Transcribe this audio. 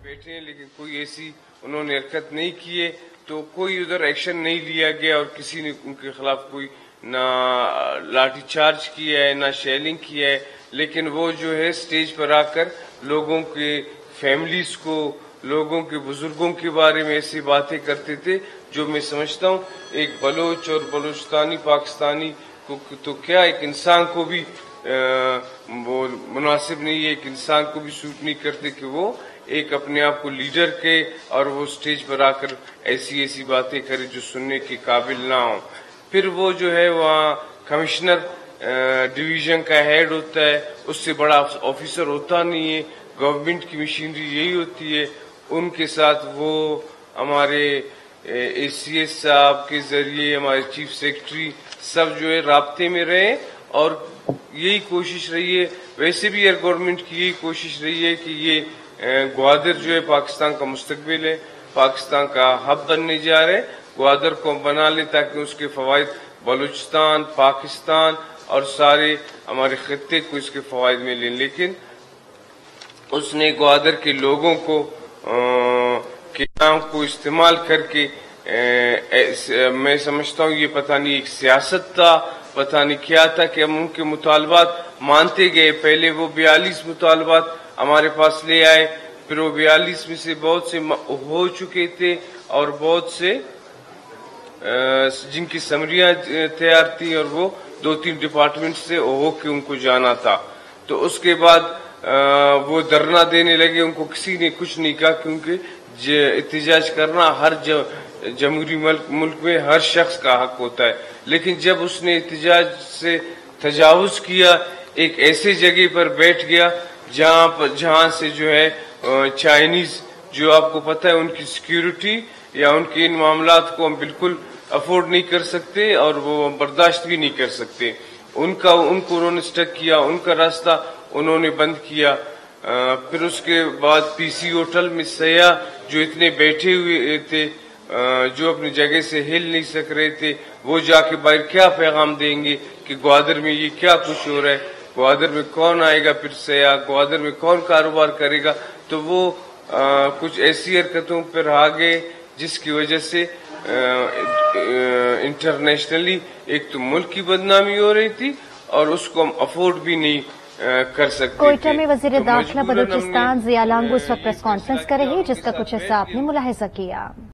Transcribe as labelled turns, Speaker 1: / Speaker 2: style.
Speaker 1: बैठे हैं, लेकिन कोई ऐसी उन्होंने हरकत नहीं की है, तो कोई उधर एक्शन नहीं लिया गया और किसी ने उनके खिलाफ कोई ना लाठीचार्ज किया है ना शेलिंग किया है। लेकिन वो जो है स्टेज पर आकर लोगों के फैमिलीज को, लोगों के बुजुर्गों के बारे में ऐसी बातें करते थे जो मैं समझता हूँ एक बलोच और बलोचिस्तानी पाकिस्तानी को तो क्या एक इंसान को भी वो मुनासिब नहीं है, एक इंसान को भी सूट नहीं करते कि वो एक अपने आप को लीडर के और वो स्टेज पर आकर ऐसी ऐसी बातें करे जो सुनने के काबिल ना हो। फिर वो जो है वहाँ कमिश्नर डिवीजन का हेड होता है, उससे बड़ा ऑफिसर होता नहीं है, गवर्नमेंट की मशीनरी यही होती है। उनके साथ वो हमारे एसीएस साहब के जरिए हमारे चीफ सेक्रेटरी सब जो है राब्ते में रहे और यही कोशिश रही है। वैसे भी एयर गवर्नमेंट की यही कोशिश रही है कि ये ग्वादर जो है पाकिस्तान का मुस्तकबिल है, पाकिस्तान का हब बनने जा रहे, ग्वादर को बना ले ताकि उसके फवायद बलूचिस्तान, पाकिस्तान और सारे हमारे खत्ते को इसके फवायद मिलें। लेकिन उसने ग्वादर के लोगों को के नाम को इस्तेमाल करके मैं समझता हूँ ये पता नहीं एक सियासत था, पता नहीं क्या था कि हम उनके मुतालबात मानते गए। पहले वो 42 मुतालबात हमारे पास ले आए, फिर वो 42 में से बहुत से हो चुके थे और बहुत से जिनकी समरियां तैयार थी और वो 2-3 डिपार्टमेंट से हो के उनको जाना था। तो उसके बाद वो धरना देने लगे, उनको किसी ने कुछ नहीं कहा क्योंकि एहतजाज करना हर जमहूरी मुल्क में हर शख्स का हक होता है। लेकिन जब उसने एहतजाज से तजावुज किया, एक ऐसे जगह पर बैठ गया जहां से जो है चाइनीज जो आपको पता है उनकी सिक्योरिटी या उनके इन मामलात को हम बिल्कुल अफोर्ड नहीं कर सकते और वो बर्दाश्त भी नहीं कर सकते। उनको उन्होंने स्टक किया, उनका रास्ता उन्होंने बंद किया। फिर उसके बाद पीसी होटल में सयाह जो इतने बैठे हुए थे, जो अपनी जगह से हिल नहीं सक रहे थे, वो जाके बाहर क्या पैगाम देंगे कि ग्वादर में ये क्या कुछ हो रहा है, ग्वादर में कौन आएगा फिर सयाह, ग्वादर में कौन कारोबार करेगा। तो वो कुछ ऐसी हरकतों पर आ गए जिसकी वजह से इंटरनेशनली एक तो मुल्क की बदनामी हो रही थी और उसको हम अफोर्ड भी नहीं कर सकते।
Speaker 2: कोयटा में वजीर दाखिला बलूचिस्तान जिया लांगो इस वक्त प्रेस कॉन्फ्रेंस कर रही है जिसका कुछ हिस्सा आपने मुलाहिजा किया।